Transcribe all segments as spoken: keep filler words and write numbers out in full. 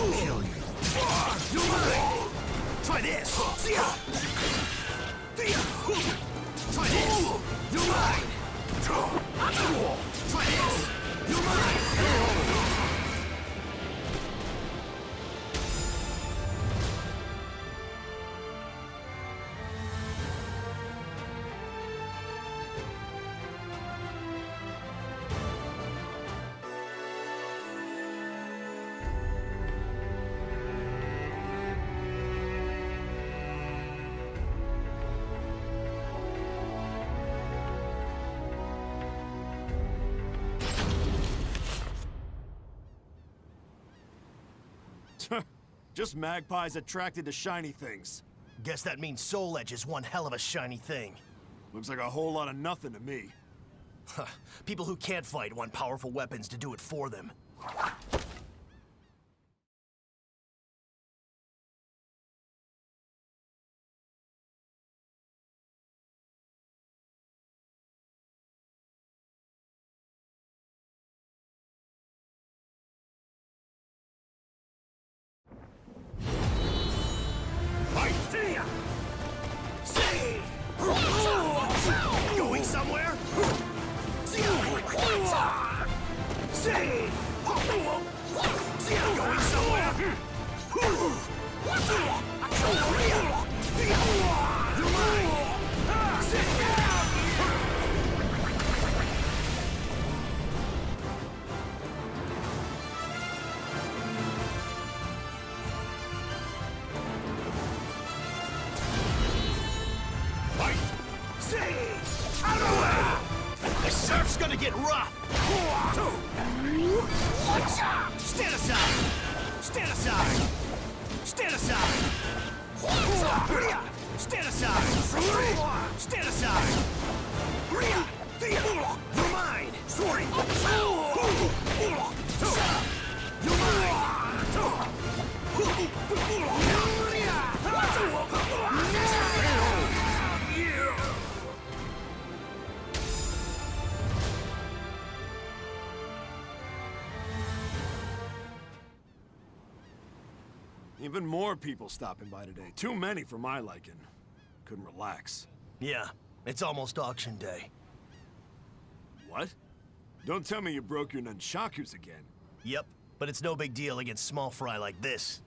kill you. You're mine. Try this. Try this. You're mine. Try this. You're mine. Just magpies attracted to shiny things. Guess that means Soul Edge is one hell of a shiny thing. Looks like a whole lot of nothing to me. People who can't fight want powerful weapons to do it for them. Going somewhere? Going somewhere? You're mine! Out of the way! The surf's gonna get rough! Stand aside! Stand aside! Stand aside! Stand aside! Stand aside! You're mine! You're Even more people stopping by today. Too many for my liking. Couldn't relax. Yeah, it's almost auction day. What? Don't tell me you broke your nunchakus again. Yep, but it's no big deal against small fry like this.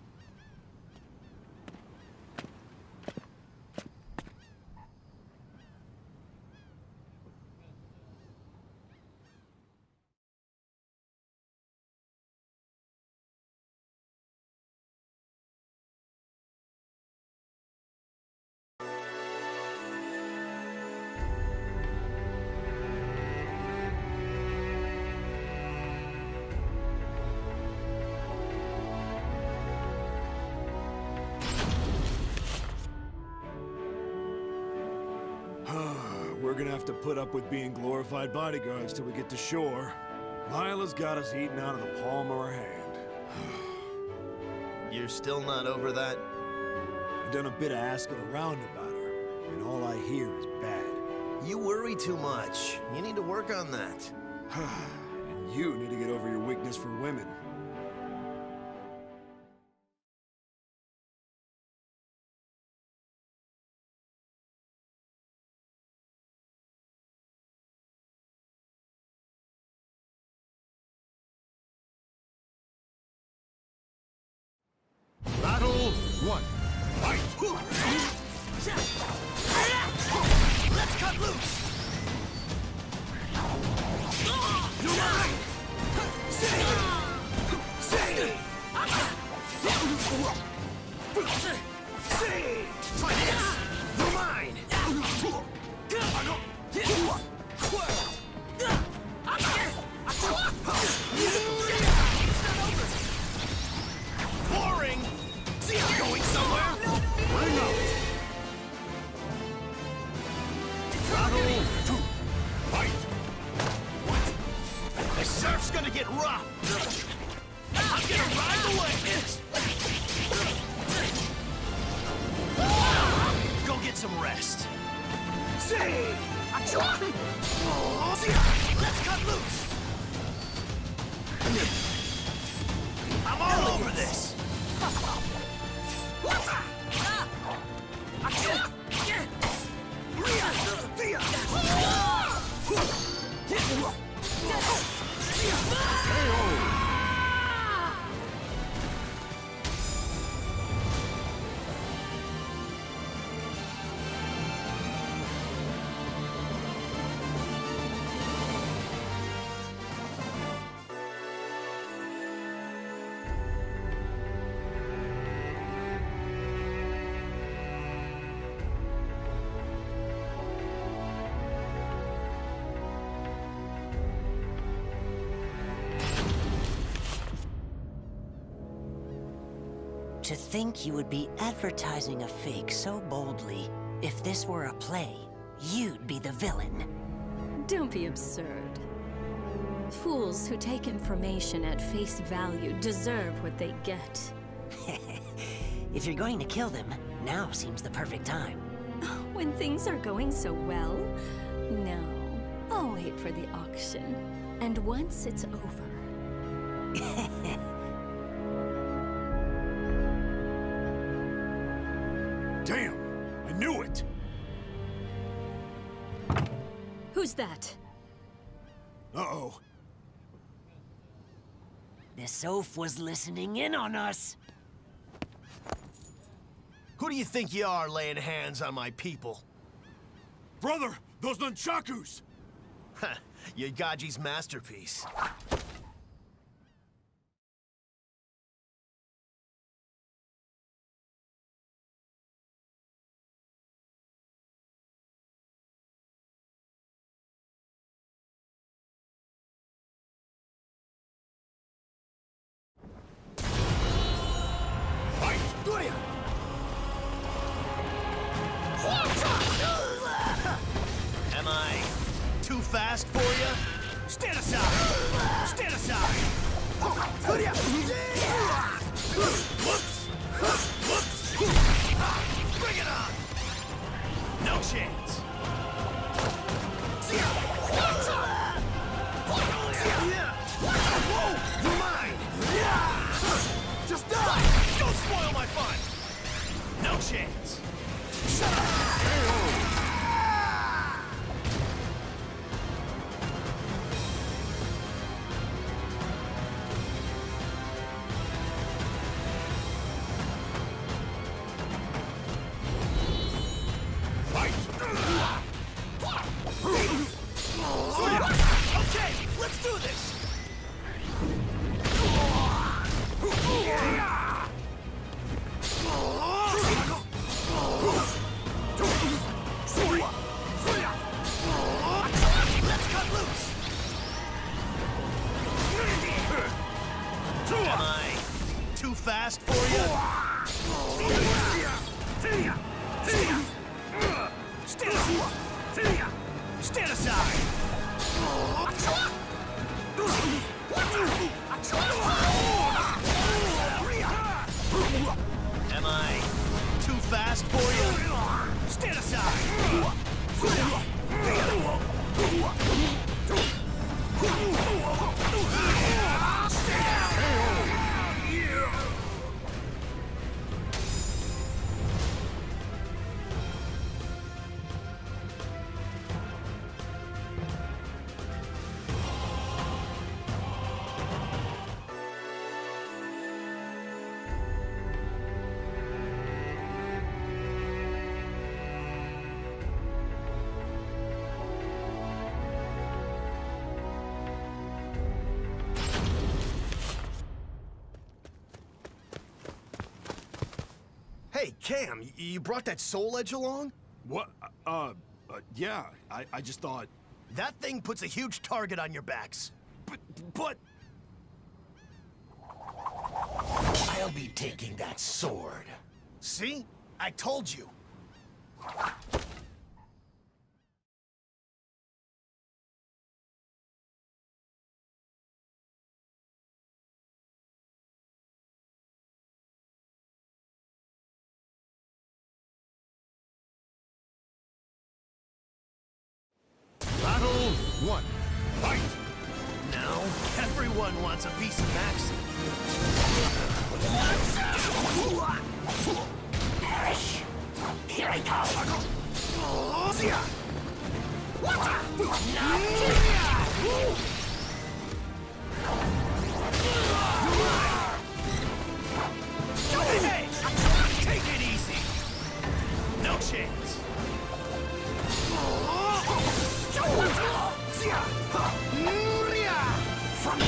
We're gonna have to put up with being glorified bodyguards till we get to shore. Lila's got us eating out of the palm of her hand. You're still not over that? I've done a bit of asking around about her, and all I hear is bad. You worry too much. You need to work on that. And you need to get over your weakness for women. Battle one. Fight! Let's cut loose! You're mine! Say! Say! Say! Try this! You're mine! Boring! See, I'm going somewhere! Bring up! Battle two. Fight! What? The surf's gonna get rough! I'm gonna ride the wave! Go get some rest. See! Let's cut loose! I'm all over this! To think you would be advertising a fake so boldly. If this were a play, you'd be the villain. Don't be absurd. Fools who take information at face value deserve what they get. If you're going to kill them, now seems the perfect time. When things are going so well? No. I'll wait for the auction. And once it's over... Damn! I knew it! Who's that? Uh-oh. This oaf was listening in on us. Who do you think you are, laying hands on my people? Brother, those nunchakus! Ha! Yagaji's masterpiece. Am I too fast for you? Stand aside! Stand aside! Whoops! Whoops! Bring it on! No chance! Whoa! You're mine! Just die! Don't spoil my fun! No chance! Shut up! Okay, let's do this! Let's cut loose! Am I too fast for you? Stand aside! Stand aside! Am I too fast for you? Stand aside! Hey, Cam, y- you brought that Soul Edge along? What? Uh, uh yeah, I, I just thought... That thing puts a huge target on your backs. But, but... I'll be taking that sword. See? I told you. Battle one. Fight! Now, everyone wants a piece of Maxie. Perish! Here I come! Hey, take it easy. No chance. From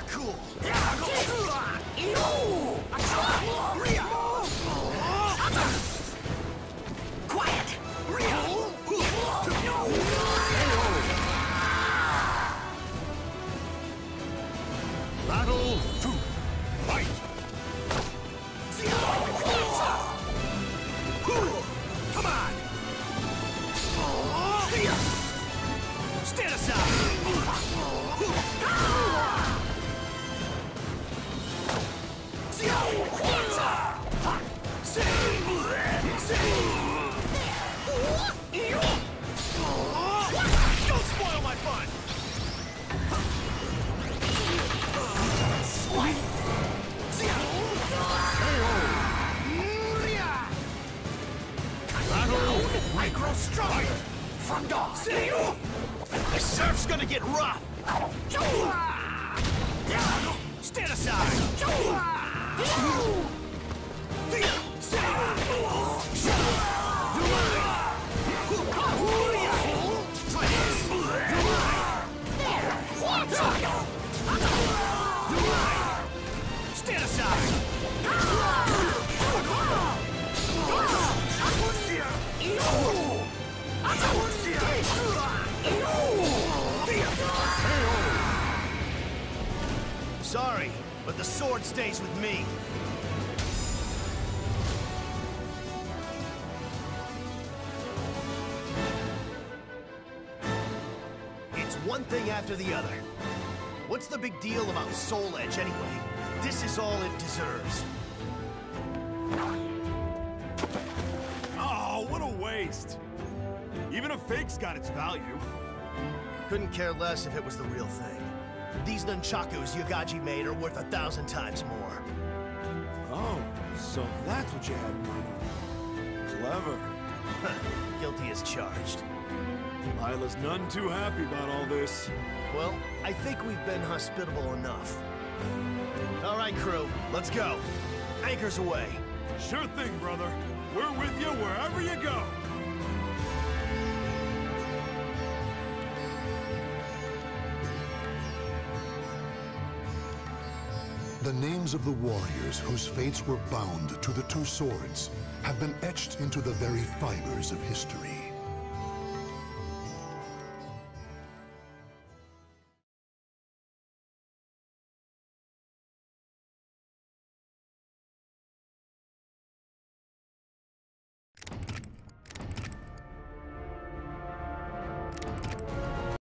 cool. Quiet! Battle two. Fight! Come on! Stand aside! Don't spoil my fun! I grow stronger from dawn. The surf's gonna get rough! Stand aside! Stand aside! Sorry, but the sword stays with me. It's one thing after the other. What's the big deal about Soul Edge anyway? This is all it deserves. Oh, what a waste. Even a fake's got its value. Couldn't care less if it was the real thing. These nunchakus Yagaji made are worth a thousand times more. Oh, so that's what you had in mind. Clever. Guilty as charged. Lila's none too happy about all this. Well, I think we've been hospitable enough. All right, crew, let's go. Anchors away. Sure thing, brother. We're with you wherever you go. The names of the warriors whose fates were bound to the two swords have been etched into the very fibers of history.